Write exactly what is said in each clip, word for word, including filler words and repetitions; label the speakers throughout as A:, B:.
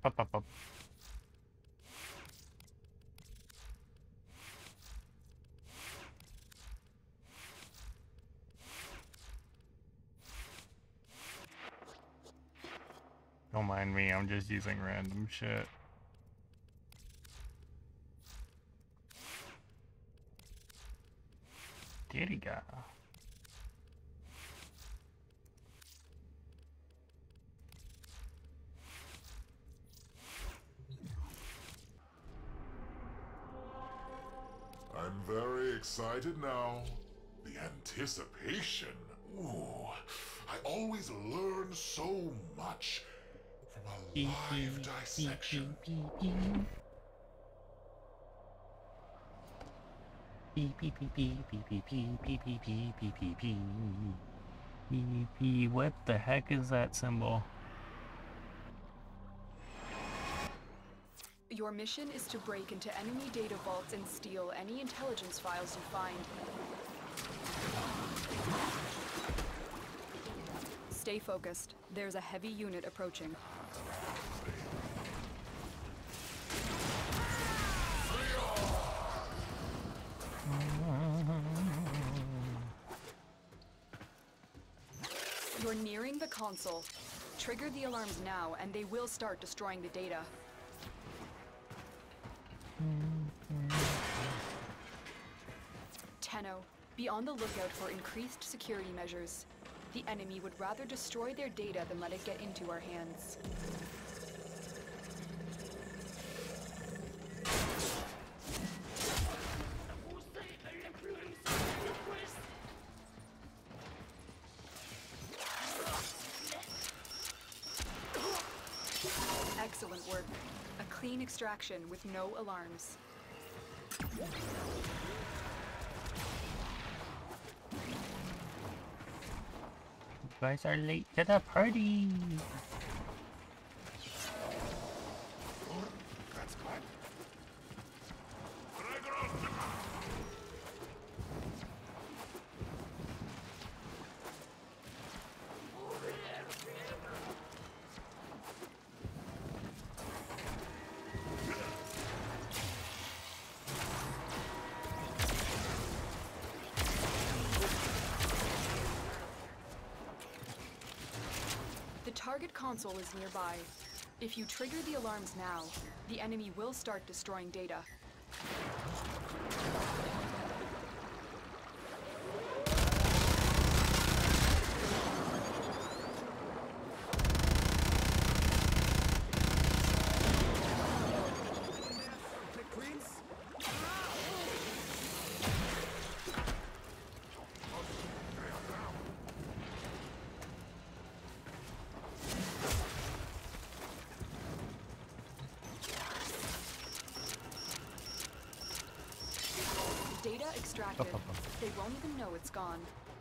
A: Up, up, up. Don't mind me, I'm just using random shit. Diriga.
B: I'm very excited now. The anticipation. Ooh, I always learn so much from a live dissection.
A: Beep beep beep beep beep beep beep beep beep beep beep beep beep beep beep. What the heck is that symbol?
C: Your mission is to break into enemy data vaults and steal any intelligence files you find. Stay focused. There's a heavy unit approaching. You're nearing the console. Trigger the alarms now, and they will start destroying the data. Tenno, be on the lookout for increased security measures. The enemy would rather destroy their data than let it get into our hands. Excellent work. A clean extraction with no alarms.
A: You guys are late to the party.
C: The target console is nearby. If you trigger the alarms now, the enemy will start destroying data. Data extracted. They won't even know it's gone.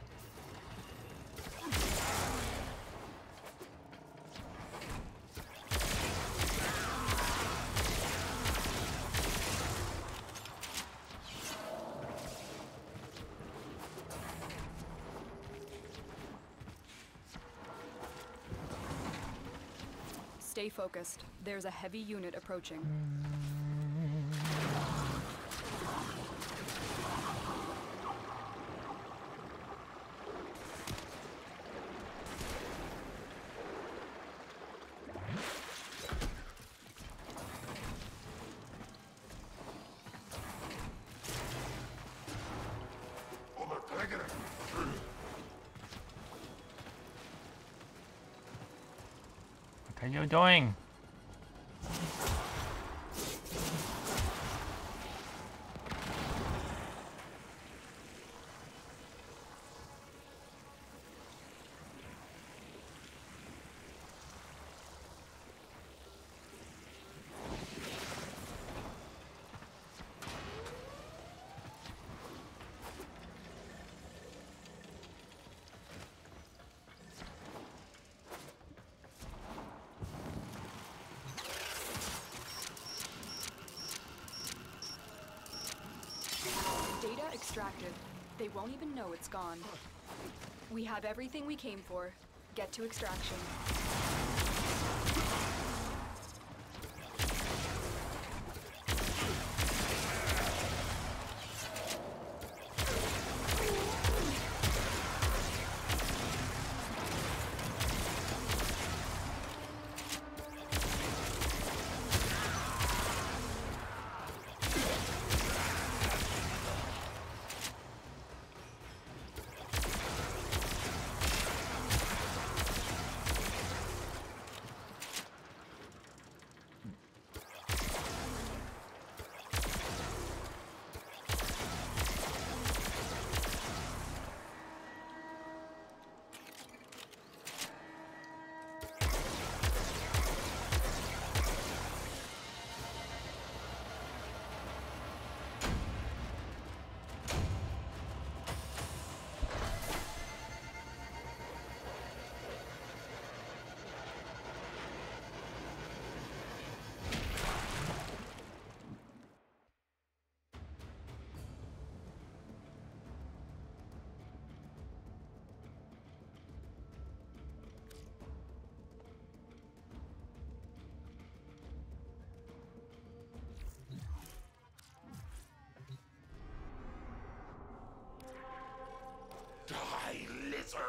C: Stay focused. There's a heavy unit approaching.
A: What are you doing?
C: Data extracted. They won't even know it's gone. We have everything we came for. Get to extraction.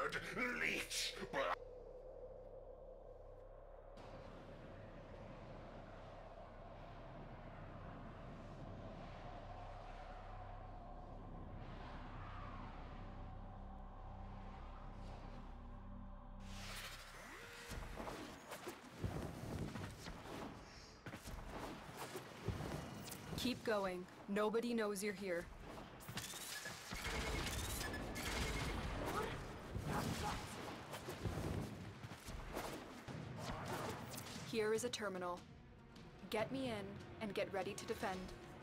B: word, leech, but
C: Keep going. Nobody knows you're here. Here is a terminal. Get me in and get ready to defend.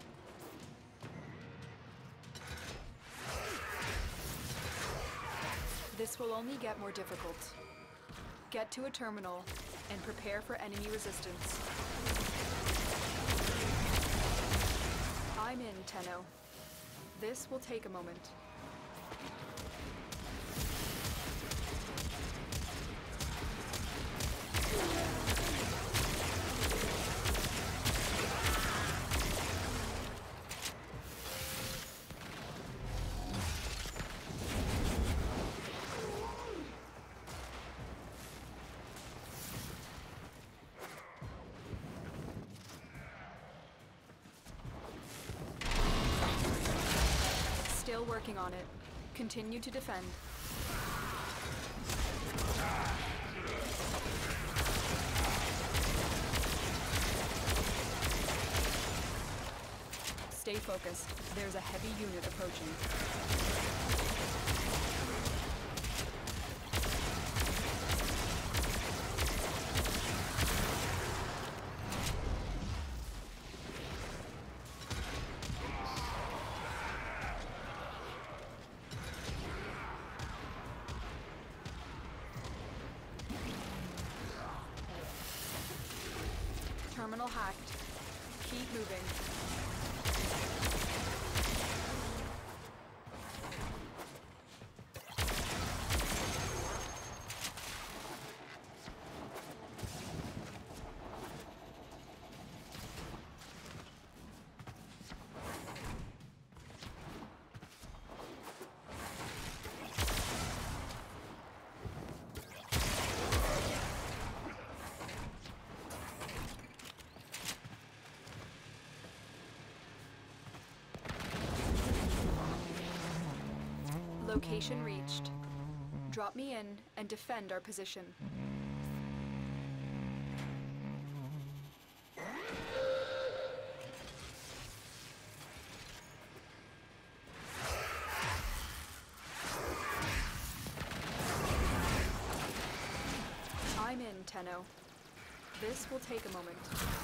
C: This will only get more difficult. Get to a terminal and prepare for enemy resistance. I'm in, Tenno. This will take a moment. Still working on it. Continue to defend. Stay focused. There's a heavy unit approaching. Terminal hacked. Keep moving. Location reached. Drop me in and defend our position. I'm in, Tenno. This will take a moment.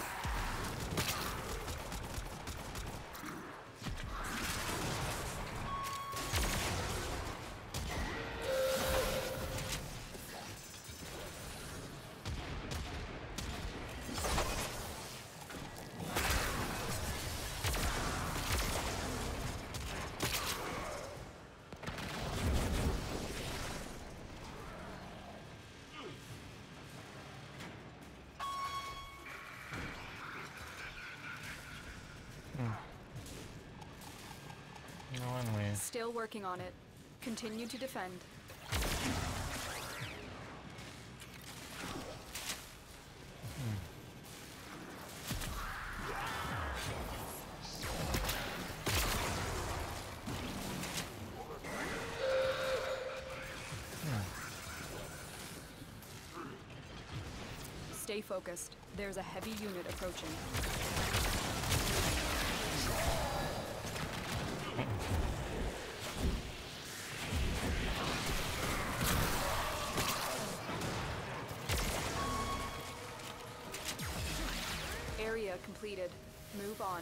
A: One way.
C: Still working on it. Continue to defend. Stay focused. There's a heavy unit approaching. Area completed. Move on.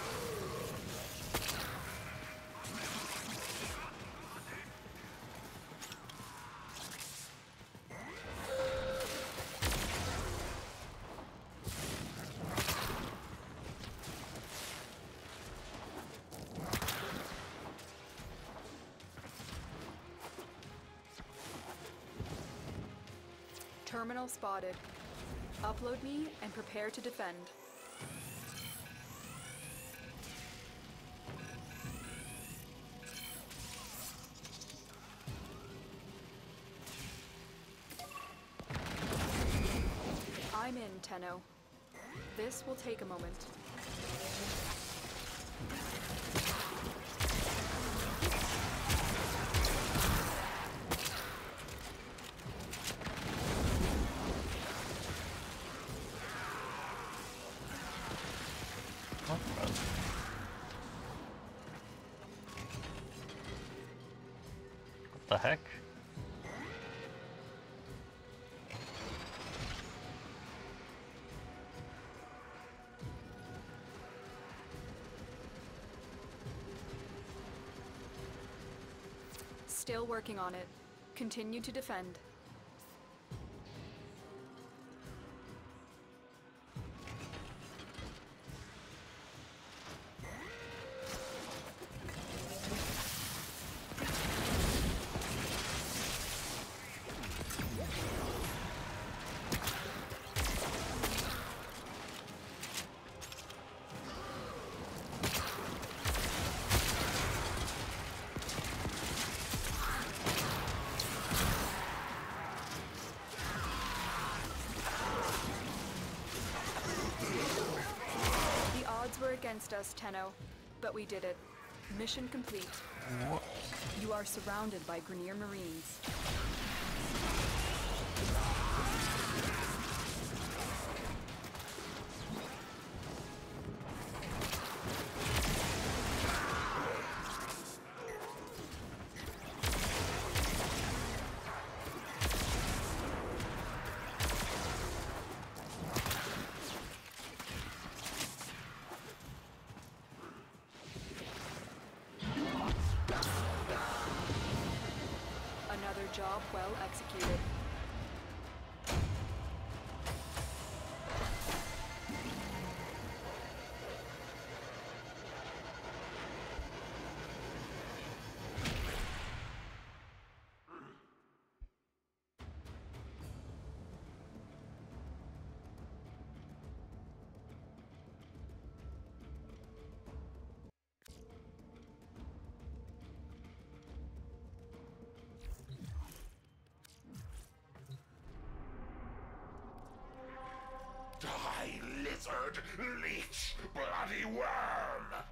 C: Terminal spotted. Upload me and prepare to defend. This will take a moment.
A: What the? What the heck?
C: Still working on it. Continue to defend. Were against us, Tenno, but we did it. Mission complete.
A: What?
C: You are surrounded by Grineer Marines. Another job well executed.
B: Die, lizard, leech, bloody worm!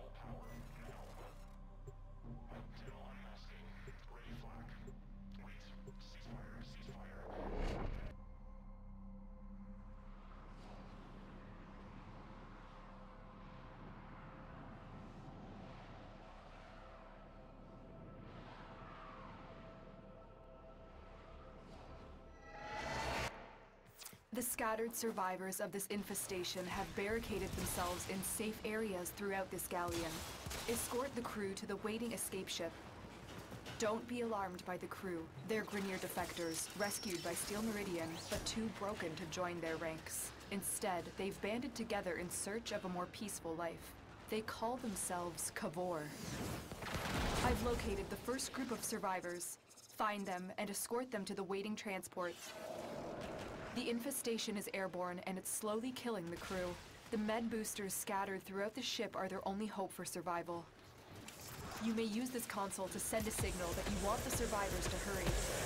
C: The scattered survivors of this infestation have barricaded themselves in safe areas throughout this galleon. Escort the crew to the waiting escape ship. Don't be alarmed by the crew. They're Grineer defectors, rescued by Steel Meridian, but too broken to join their ranks. Instead, they've banded together in search of a more peaceful life. They call themselves Kavor. I've located the first group of survivors. Find them and escort them to the waiting transport. The infestation is airborne and it's slowly killing the crew. The med boosters scattered throughout the ship are their only hope for survival. You may use this console to send a signal that you want the survivors to hurry.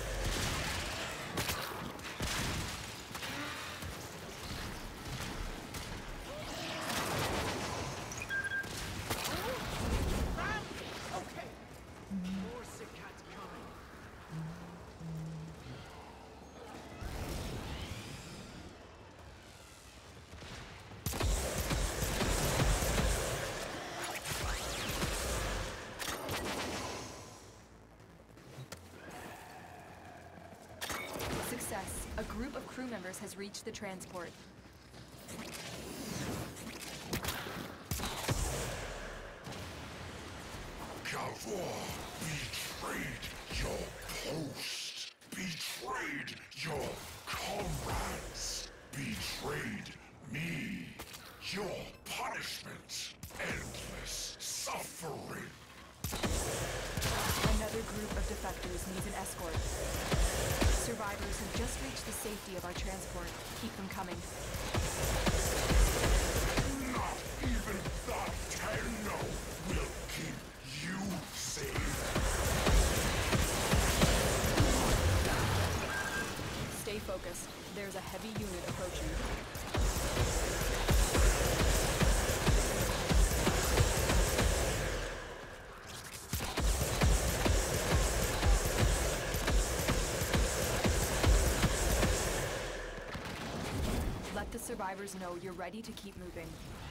C: Success. A group of crew members has reached the transport.
B: Kavor betrayed your post, betrayed your comrades, betrayed me. Your punishment, endless suffering.
C: Another group of defectors needs an escort. Survivors have just reached the safety of our transport. Keep them coming.
B: Not even the Tenno will keep you safe.
C: Stay focused. There's a heavy unit approaching. survivors know you're ready to keep moving.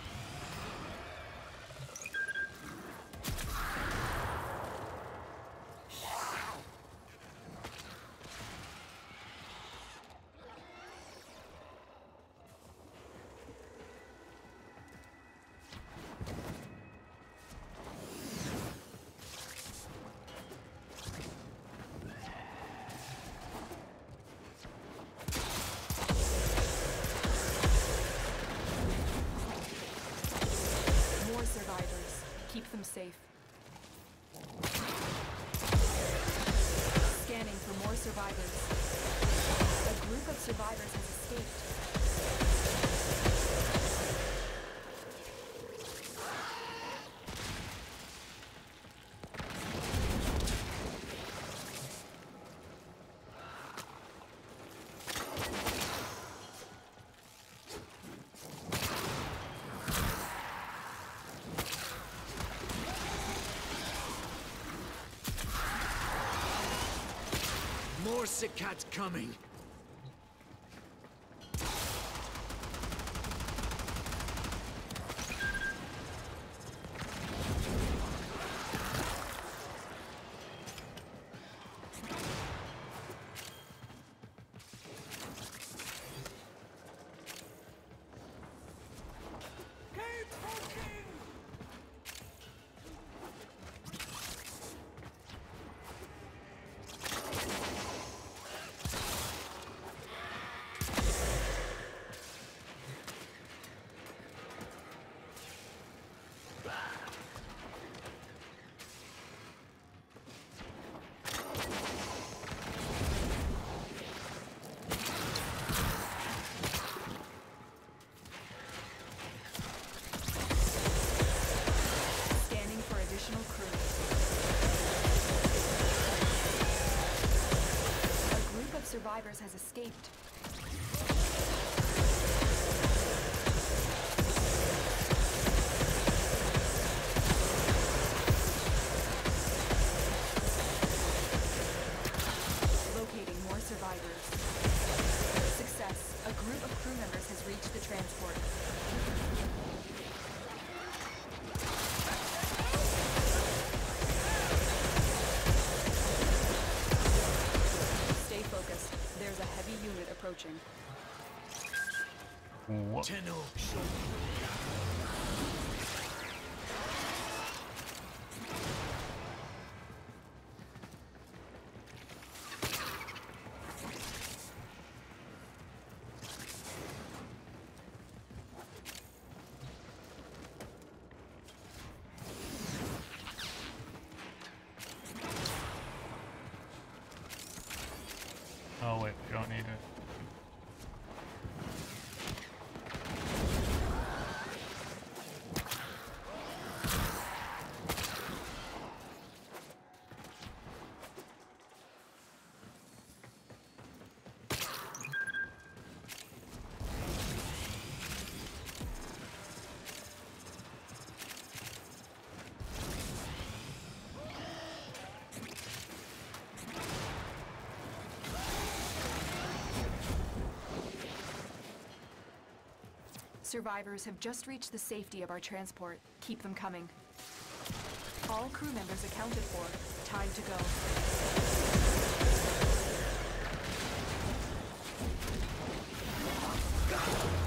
C: Keep them safe. Scanning for more survivors. A group of survivors has escaped.
D: More sick cats coming. Survivors has escaped. Locating more survivors. Success. A group of crew members has reached the transport. There's a heavy unit approaching.
A: What?
D: Tenno.
A: Oh wait, we don't need it.
C: Survivors have just reached the safety of our transport. Keep them coming. All crew members accounted for. Time to go.